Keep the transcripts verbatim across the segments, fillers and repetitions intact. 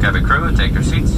cabin crew, take your seats.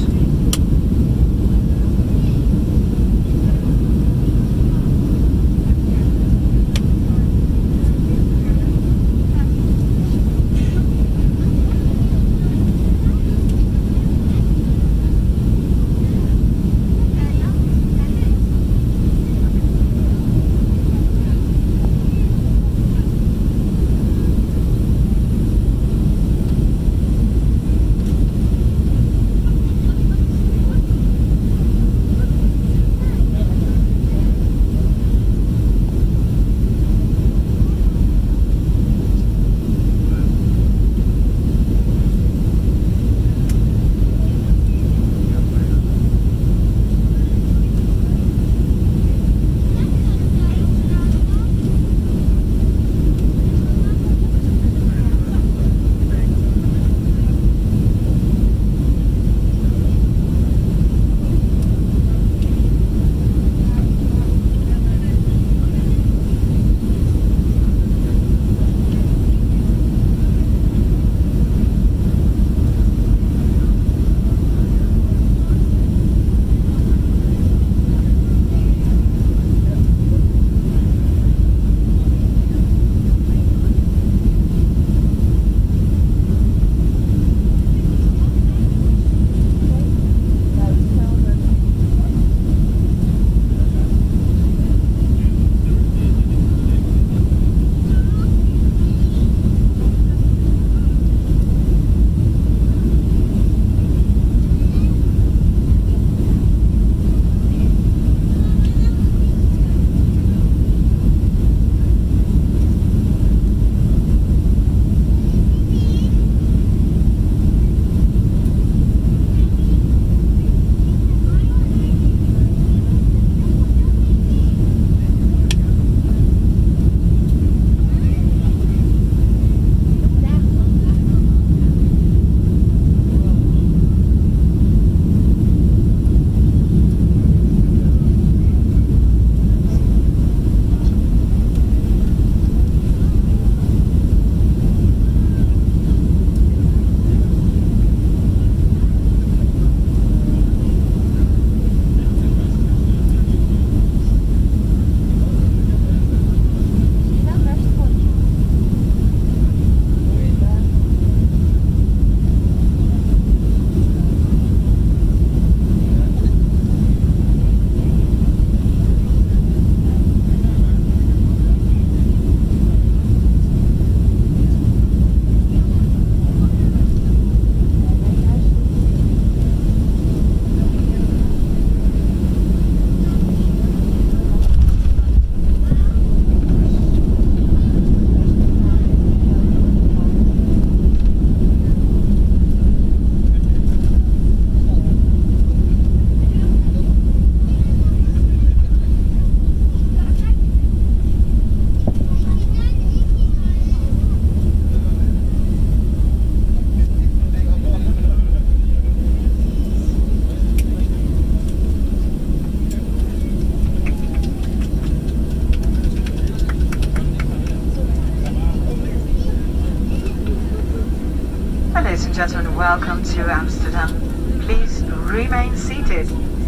Ladies and gentlemen, welcome to Amsterdam. Please remain seated.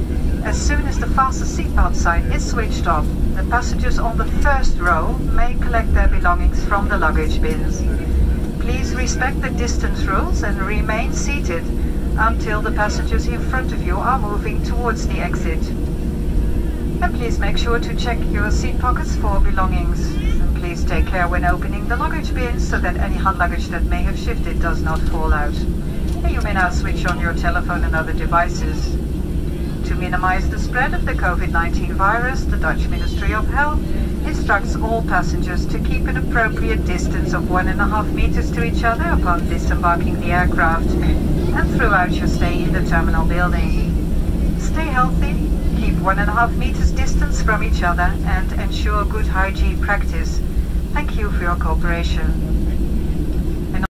As soon as the fasten seatbelt sign is switched off, the passengers on the first row may collect their belongings from the luggage bins. Please respect the distance rules and remain seated until the passengers in front of you are moving towards the exit. And please make sure to check your seat pockets for belongings. And please take care when opening the luggage bins so that any hand luggage that may have shifted does not fall out. And you may now switch on your telephone and other devices. To minimize the spread of the COVID nineteen virus, the Dutch Ministry of Health instructs all passengers to keep an appropriate distance of one and a half meters to each other upon disembarking the aircraft and throughout your stay in the terminal building. Stay healthy, keep one and a half meters distance from each other and ensure good hygiene practice. Thank you for your cooperation.